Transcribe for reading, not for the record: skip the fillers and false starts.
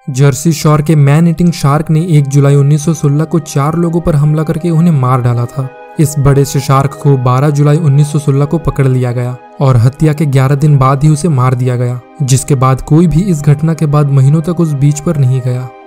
Jersey शोर के man eating shark ने 1 जुलाई 1916 को 4 लोगों पर हमला करके उन्हें मार डाला था। इस बड़े से शार्क को 12 जुलाई 1916 को पकड़ लिया गया और हत्या के 11 दिन बाद ही उसे मार दिया गया, जिसके बाद कोई भी इस घटना के बाद महीनों तक उस बीच पर नहीं गया।